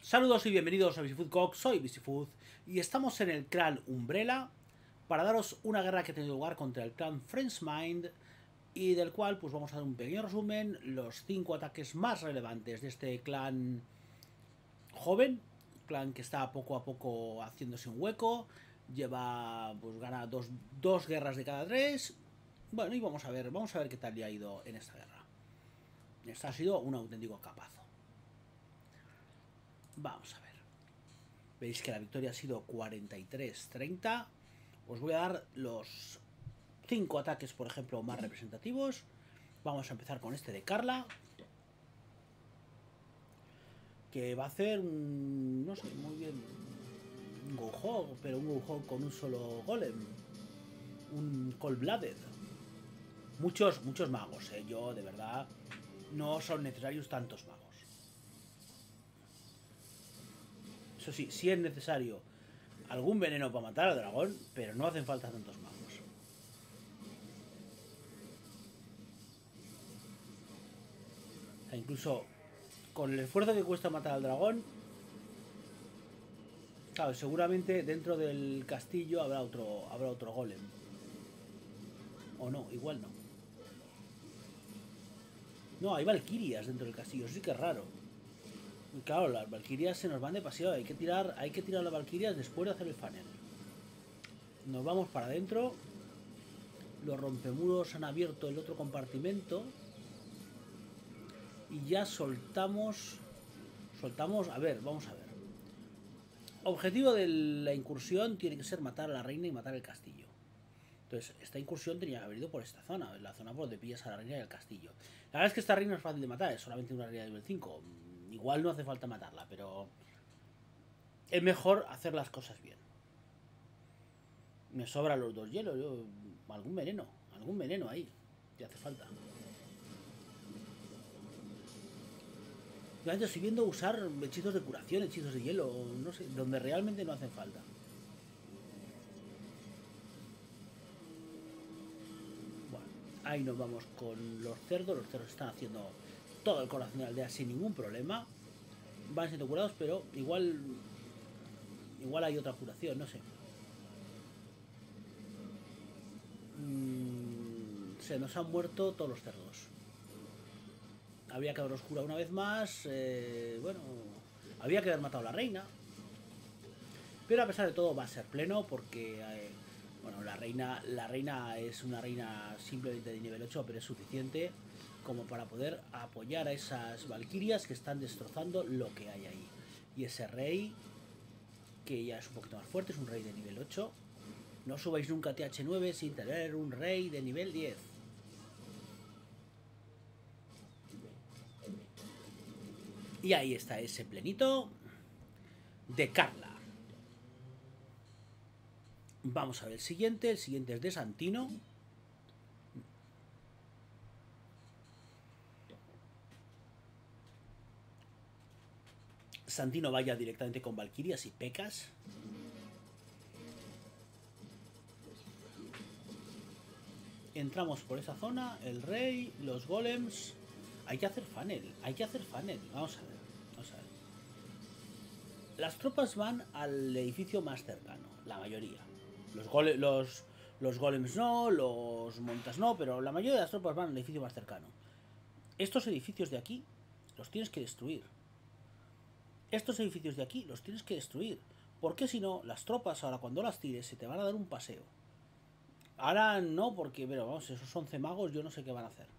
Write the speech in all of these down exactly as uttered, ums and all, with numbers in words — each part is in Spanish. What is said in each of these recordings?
Saludos y bienvenidos a VisiFoodCock, soy VisiFood y estamos en el clan Umbrella para daros una guerra que ha tenido lugar contra el clan Friendsmind y del cual pues vamos a dar un pequeño resumen, los cinco ataques más relevantes de este clan joven, clan que está poco a poco haciéndose un hueco, lleva pues gana dos, dos guerras de cada tres. Bueno, y vamos a ver, vamos a ver qué tal le ha ido en esta guerra. Esta ha sido un auténtico capazo. Vamos a ver. Veis que la victoria ha sido cuarenta y tres treinta. Os voy a dar los cinco ataques, por ejemplo, más representativos. Vamos a empezar con este de Carla, que va a hacer un, no sé muy bien, un Go-Hog, pero un Go-Hog con un solo golem, un Cold-Blooded. Muchos, muchos magos, ¿eh? Yo, de verdad, no son necesarios tantos magos. Eso sí, sí es necesario algún veneno para matar al dragón, pero no hacen falta tantos magos. O sea, incluso con el esfuerzo que cuesta matar al dragón, claro, seguramente dentro del castillo habrá otro, habrá otro golem. O no, igual no. No, hay valquirias dentro del castillo, eso sí que es raro. Y claro, las valquirias se nos van de paseo, hay que tirar, hay que tirar las valquirias después de hacer el funnel. Nos vamos para adentro. Los rompemuros han abierto el otro compartimento. Y ya soltamos... Soltamos... A ver, vamos a ver. Objetivo de la incursión tiene que ser matar a la reina y matar el castillo. Entonces, esta incursión tenía que haber ido por esta zona, la zona por donde pillas a la reina y el castillo. La verdad es que esta reina es fácil de matar, es solamente una reina de nivel cinco. Igual no hace falta matarla, pero es mejor hacer las cosas bien. Me sobran los dos hielos, yo, algún veneno, algún veneno ahí, que hace falta. Yo estoy viendo usar hechizos de curación, hechizos de hielo, no sé, donde realmente no hacen falta. Bueno, ahí nos vamos con los cerdos, los cerdos están haciendo todo el corazón de la aldea sin ningún problema. Van siendo curados, pero igual igual hay otra curación, no sé. Mm, se nos han muerto todos los cerdos. Había que haberlos curado una vez más. Eh, bueno, había que haber matado a la reina. Pero a pesar de todo va a ser pleno porque eh, bueno, la reina, la reina es una reina simplemente de nivel ocho, pero es suficiente como para poder apoyar a esas valquirias que están destrozando lo que hay ahí. Y ese rey, que ya es un poquito más fuerte, es un rey de nivel ocho. No subáis nunca a T H nueve sin tener un rey de nivel diez. Y ahí está ese plenito de Carla. Vamos a ver el siguiente. El siguiente es de Santino. Santino vaya directamente con valquirias y pecas. Entramos por esa zona. El rey, los golems. Hay que hacer funnel. Hay que hacer funnel. Vamos a ver. Vamos a ver. Las tropas van al edificio más cercano. La mayoría. Los, gole los, los golems no. Los montas no. Pero la mayoría de las tropas van al edificio más cercano. Estos edificios de aquí los tienes que destruir. Estos edificios de aquí los tienes que destruir. Porque si no, las tropas ahora cuando las tires se te van a dar un paseo. Ahora no, porque, pero vamos, esos once magos yo no sé qué van a hacer.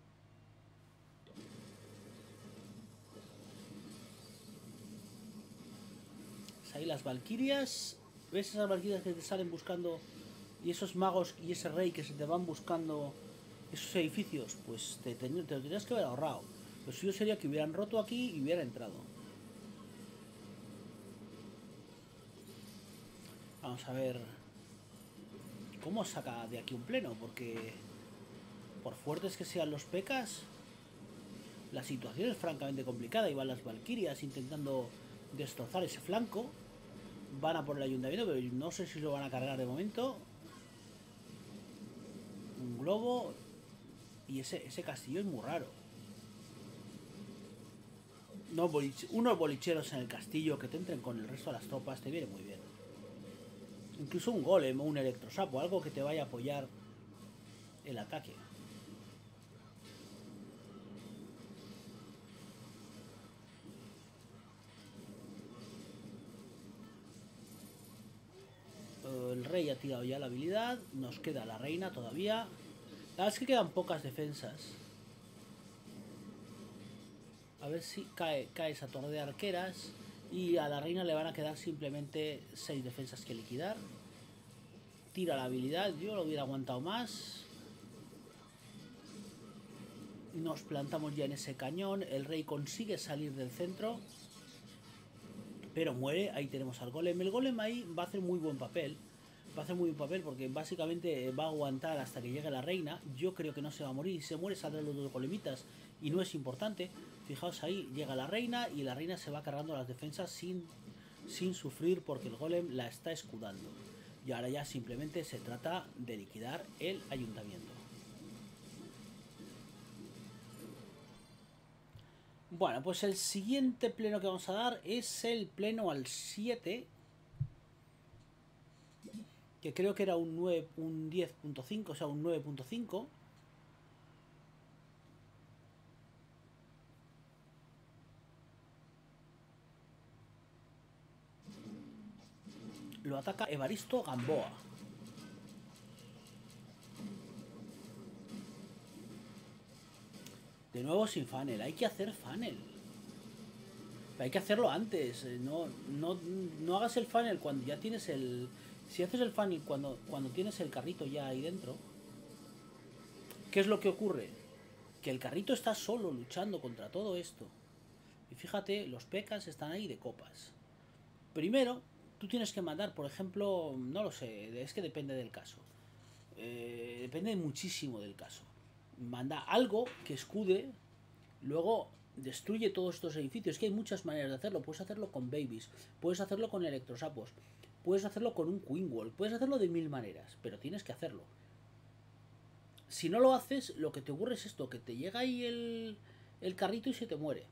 Ahí las valquirias. ¿Ves esas valquirias que te salen buscando? Y esos magos y ese rey que se te van buscando esos edificios. Pues te, te, te lo tendrías que haber ahorrado. Lo suyo sería que hubieran roto aquí y hubieran entrado. Vamos a ver cómo saca de aquí un pleno, porque por fuertes que sean los pecas, la situación es francamente complicada. Y van las valquirias intentando destrozar ese flanco. Van a por el ayuntamiento, pero no sé si lo van a cargar de momento. Un globo. Y ese, ese castillo es muy raro. No, bolich unos bolicheros en el castillo que te entren con el resto de las tropas te viene muy bien. Incluso un golem o un electrosapo, algo que te vaya a apoyar el ataque. El rey ha tirado ya la habilidad, nos queda la reina todavía. La verdad es que quedan pocas defensas. A ver si cae, cae esa torre de arqueras. Y a la reina le van a quedar simplemente seis defensas que liquidar. Tira la habilidad, yo lo hubiera aguantado más. Nos plantamos ya en ese cañón. El rey consigue salir del centro, pero muere. Ahí tenemos al golem. El golem ahí va a hacer muy buen papel. Va a hacer muy buen papel porque básicamente va a aguantar hasta que llegue la reina. Yo creo que no se va a morir. Si se muere saldrán los dos golemitas y no es importante. Fijaos ahí, llega la reina y la reina se va cargando las defensas sin, sin sufrir porque el golem la está escudando. Y ahora ya simplemente se trata de liquidar el ayuntamiento. Bueno, pues el siguiente pleno que vamos a dar es el pleno al siete. Que creo que era un, nueve, un diez punto cinco, o sea, un nueve punto cinco. Lo ataca Evaristo Gamboa. De nuevo sin funnel. Hay que hacer funnel. Hay que hacerlo antes. No, no, no hagas el funnel cuando ya tienes el... Si haces el funnel cuando, cuando tienes el carrito ya ahí dentro, ¿qué es lo que ocurre? Que el carrito está solo luchando contra todo esto. Y fíjate, los pecas están ahí de copas. Primero, tú tienes que mandar, por ejemplo, no lo sé, es que depende del caso. Eh, depende muchísimo del caso. Manda algo que escude, luego destruye todos estos edificios. Es que hay muchas maneras de hacerlo. Puedes hacerlo con babies, puedes hacerlo con electrosapos, puedes hacerlo con un queen wall, puedes hacerlo de mil maneras, pero tienes que hacerlo. Si no lo haces, lo que te ocurre es esto, que te llega ahí el, el carrito y se te muere.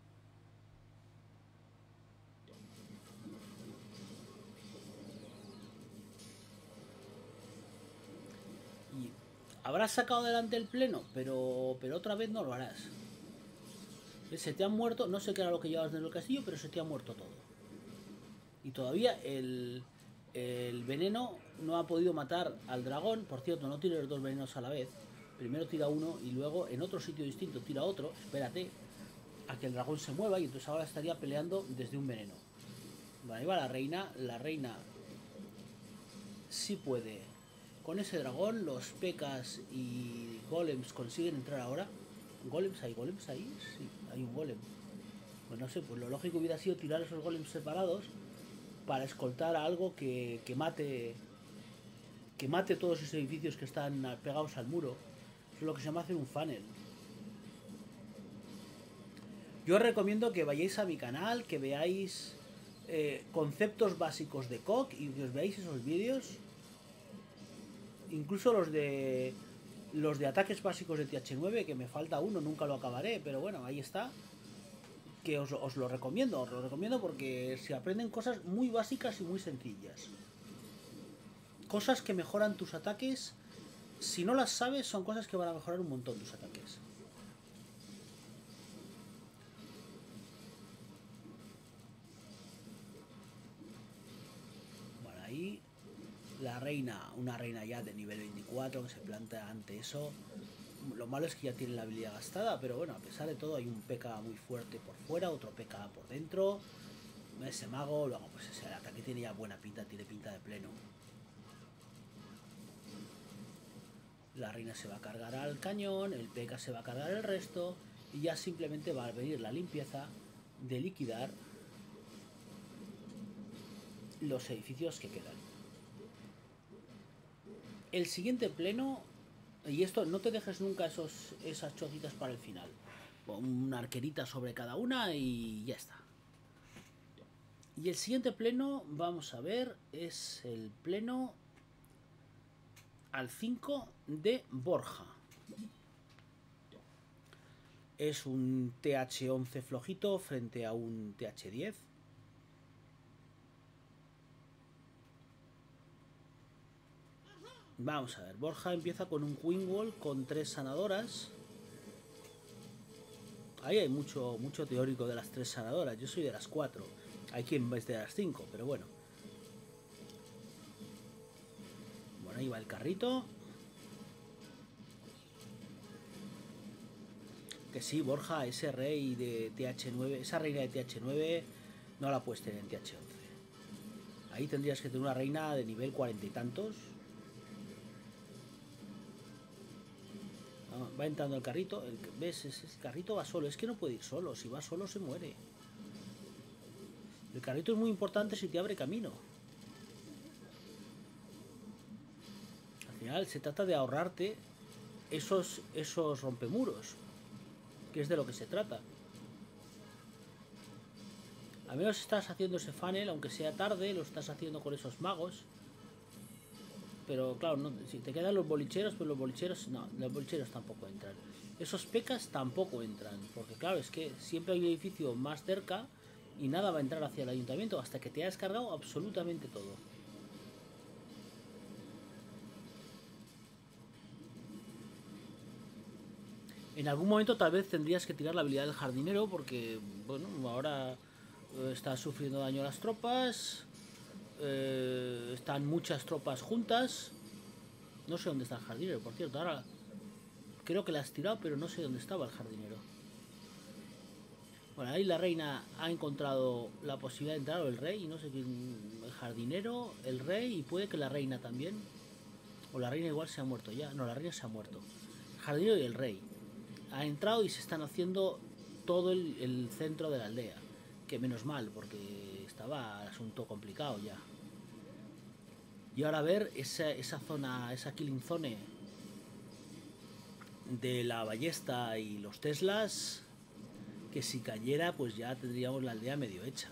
Y habrás sacado adelante el pleno, pero, pero otra vez no lo harás. Se te han muerto, no sé qué era lo que llevabas dentro del castillo, pero se te ha muerto todo. Y todavía el, el veneno no ha podido matar al dragón. Por cierto, no tire los dos venenos a la vez. Primero tira uno y luego en otro sitio distinto tira otro. Espérate a que el dragón se mueva y entonces ahora estaría peleando desde un veneno. Vale, ahí va la reina. La reina sí puede. Con ese dragón los pecas y golems consiguen entrar ahora. ¿Golems hay? ¿Golems ahí? Sí, hay un golem. Pues no sé, pues lo lógico hubiera sido tirar esos golems separados para escoltar a algo que, que mate que mate todos esos edificios que están pegados al muro. Eso es lo que se llama hacer un funnel. Yo os recomiendo que vayáis a mi canal, que veáis eh, conceptos básicos de C O C y que os veáis esos vídeos. Incluso los de los de ataques básicos de T H nueve, que me falta uno, nunca lo acabaré, pero bueno, ahí está. Que os, os lo recomiendo, os lo recomiendo porque se aprenden cosas muy básicas y muy sencillas. Cosas que mejoran tus ataques. Si no las sabes, son cosas que van a mejorar un montón tus ataques. Bueno, ahí la reina, una reina ya de nivel veinticuatro que se planta ante eso. Lo malo es que ya tiene la habilidad gastada, pero bueno, a pesar de todo hay un P K muy fuerte por fuera, otro P K por dentro. Ese mago, luego pues ese ataque tiene ya buena pinta, tiene pinta de pleno. La reina se va a cargar al cañón, el P K se va a cargar el resto y ya simplemente va a venir la limpieza de liquidar los edificios que quedan. El siguiente pleno, y esto no te dejes nunca esos, esas chocitas para el final. Una arquerita sobre cada una y ya está. Y el siguiente pleno, vamos a ver, es el pleno al cinco de Borja. Es un T H once flojito frente a un T H diez. Vamos a ver, Borja empieza con un Queenwall con tres sanadoras. Ahí hay mucho, mucho teórico de las tres sanadoras. Yo soy de las cuatro. Hay quien es de las cinco, pero bueno. Bueno, ahí va el carrito. Que sí, Borja, ese rey de T H nueve, esa reina de T H nueve no la puedes tener en T H once. Ahí tendrías que tener una reina de nivel cuarenta y tantos. Va entrando el carrito. El, ¿Ves? Ese carrito va solo. Es que no puede ir solo. Si va solo se muere. El carrito es muy importante si te abre camino. Al final se trata de ahorrarte esos, esos rompemuros, que es de lo que se trata. Al menos estás haciendo ese funnel, aunque sea tarde, lo estás haciendo con esos magos. Pero claro, no, si te quedan los bolicheros, pues los bolicheros, no, los bolicheros tampoco entran. Esos pecas tampoco entran, porque claro, es que siempre hay un edificio más cerca y nada va a entrar hacia el ayuntamiento hasta que te hayas cargado absolutamente todo. En algún momento tal vez tendrías que tirar la habilidad del jardinero porque, bueno, ahora eh, está sufriendo daño a las tropas. Eh, están muchas tropas juntas. No sé dónde está el jardinero, por cierto. Ahora creo que la has tirado, pero no sé dónde estaba el jardinero. Bueno, ahí la reina ha encontrado la posibilidad de entrar, o el rey, no sé quién, el jardinero, el rey y puede que la reina también. O la reina igual se ha muerto ya. No, la reina se ha muerto. El jardinero y el rey ha entrado y se están haciendo todo el, el centro de la aldea. Que menos mal, porque estaba el asunto complicado ya. Y ahora a ver esa, esa zona, esa killing zone de la ballesta y los Teslas, que si cayera pues ya tendríamos la aldea medio hecha.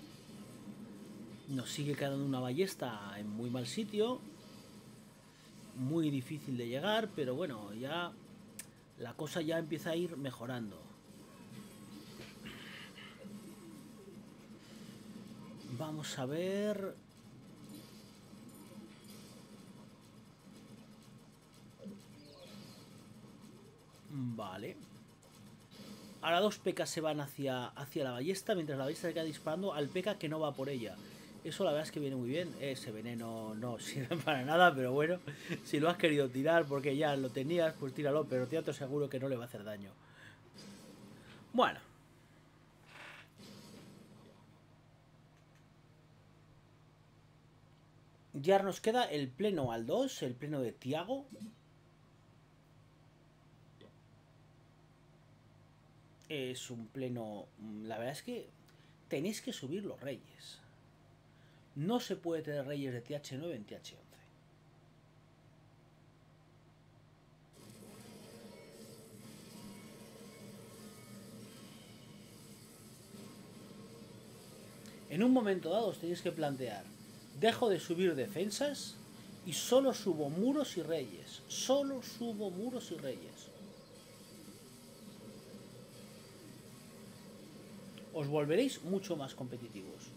Nos sigue quedando una ballesta en muy mal sitio, muy difícil de llegar, pero bueno, ya la cosa ya empieza a ir mejorando. Vamos a ver. Vale. Ahora dos pecas se van hacia, hacia la ballesta, mientras la ballesta se queda disparando al peca que no va por ella. Eso la verdad es que viene muy bien. Ese veneno no sirve para nada, pero bueno, si lo has querido tirar porque ya lo tenías, pues tíralo, pero te aseguro que no le va a hacer daño. Bueno. Ya nos queda el pleno al dos, el pleno de Tiago. Es un pleno... La verdad es que tenéis que subir los reyes. No se puede tener reyes de T H nueve en T H once. En un momento dado os tenéis que plantear: dejo de subir defensas y solo subo muros y reyes. Solo subo muros y reyes. Os volveréis mucho más competitivos.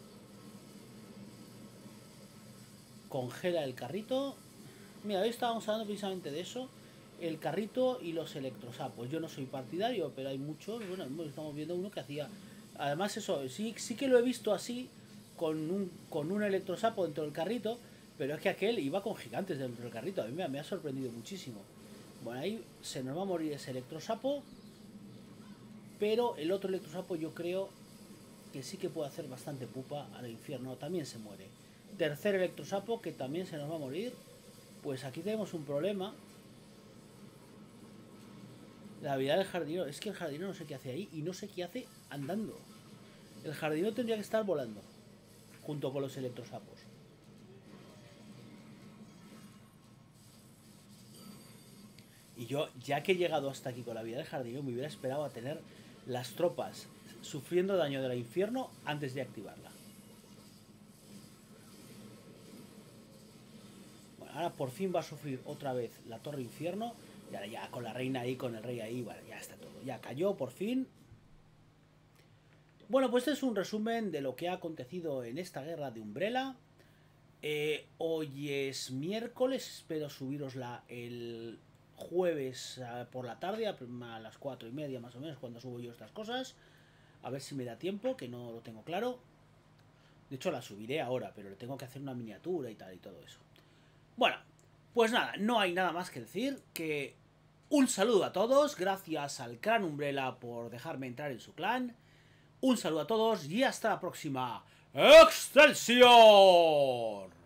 Congela el carrito. Mira, hoy estábamos hablando precisamente de eso. El carrito y los electrosapos. Yo no soy partidario, pero hay muchos. Bueno, estamos viendo uno que hacía... Además eso, sí, sí que lo he visto así, con un, con un electrosapo dentro del carrito, pero es que aquel iba con gigantes dentro del carrito. A mí me, me ha sorprendido muchísimo. Bueno, ahí se nos va a morir ese electrosapo, pero el otro electrosapo yo creo que sí que puede hacer bastante pupa al infierno. También se muere. Tercer electrosapo que también se nos va a morir. Pues aquí tenemos un problema. La habilidad del jardinero. Es que el jardinero no sé qué hace ahí y no sé qué hace andando. El jardinero tendría que estar volando junto con los electrosapos. Y yo, ya que he llegado hasta aquí con la habilidad del jardinero, me hubiera esperado a tener las tropas sufriendo daño del infierno antes de activarla. Bueno, ahora por fin va a sufrir otra vez la torre infierno. Y ahora ya con la reina ahí, con el rey ahí, bueno, ya está todo. Ya cayó por fin. Bueno, pues este es un resumen de lo que ha acontecido en esta guerra de Umbrella. Eh, hoy es miércoles, espero subirosla el jueves por la tarde, a las cuatro y media más o menos, cuando subo yo estas cosas. A ver si me da tiempo, que no lo tengo claro. De hecho la subiré ahora, pero le tengo que hacer una miniatura y tal y todo eso. Bueno, pues nada, no hay nada más que decir que un saludo a todos, gracias al clan Umbrella por dejarme entrar en su clan. Un saludo a todos y hasta la próxima. ¡Excelsior!